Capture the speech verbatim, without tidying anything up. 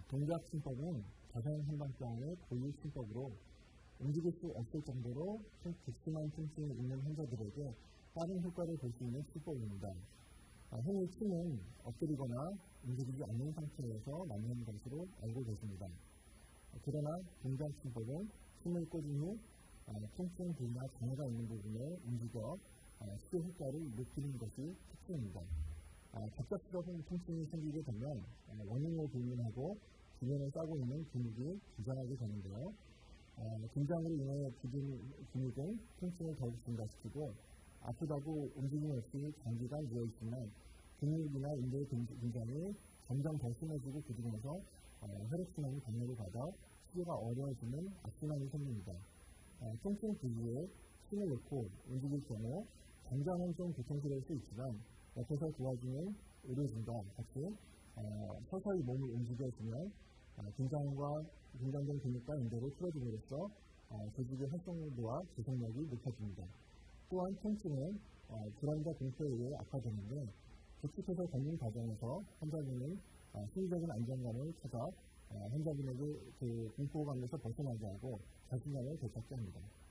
동작침법은 자생한방병의 고유 침법으로 움직일 수 없을 정도로 극심한 통증이 있는 환자들에게 빠른 효과를 볼 수 있는 침법입니다. 흔히 침은 엎드리거나 움직이지 않는 상태에서 맞는 것으로 알고 계십니다. 그러나 동작침법은 침을 꽂은 후 통증 부위나 장애가 있는 부분에 움직여 치료 효과를 높이는 것이 특징입니다. 갑작스러운 통증이 생기게 되면 원인을 불문하고 주변에 싸고 있는 근육이 긴장하게 되는데요. 긴장으로 인해 근육은 통증을 더욱 증가시키고 아프다고 움직임 없이 장기간 누워있지만 근육이나 인대의 긴장이 점점 더 심해지고 그중에서 혈액순환이 방해를 받아 치료가 어려워지는 악순환이 생깁니다. 통증 부위에 힘을 넣고 움직일 경우 당장은 좀 고통스러울 수 있지만 옆에서 도와주는 의료진과 같이 서서히 몸을 움직여주면 긴장과 긴장된 근육과 인대를 풀어줌으로써 조직의 활성도와 재생력이 높아집니다. 또한 통증은 불안과 공포에 의해 악화되는데 계속해서 걷는 과정에서 환자분은 심리적인 안정감을 찾아 환자분에게 그 공포감에서 벗어나게 하고 자신감을 되찾게 합니다.